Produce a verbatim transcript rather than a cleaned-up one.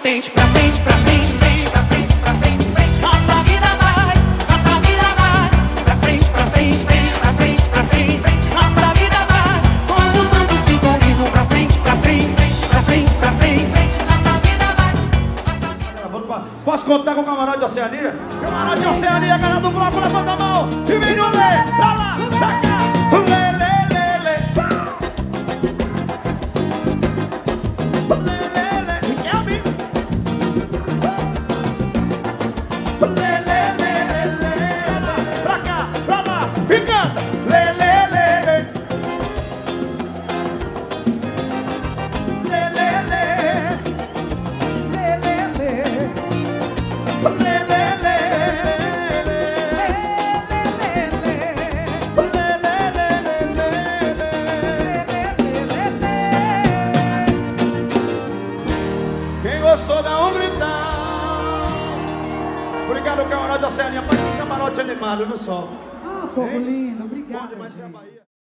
frente, pra frente, pra frente, frente, pra frente, pra frente, frente. Nossa vida vai, nossa vida vai, pra frente, pra frente, frente, pra frente, pra frente, frente. Nossa vida vai, quando o mundo fica indo pra frente, pra frente, frente, pra frente, pra frente, frente. Nossa vida vai. Posso contar com o camarote de Oceania? Camarote de Oceania, galera do bloco, levanta a mão e vem no lê, pra lá, pra cá, lê, lê, lê, lê, lê, lê, lê, Riquelme, lê, lê, lê, lê, lê, pra cá, pra lá, e canta, lê, lê, lê, lê, lê, lê, gostou da um gritar. Obrigado, camarote da Oceania. Pai, que camarote animado no sol. Ah, povo lindo, obrigada. Pode mais ser a Bahia.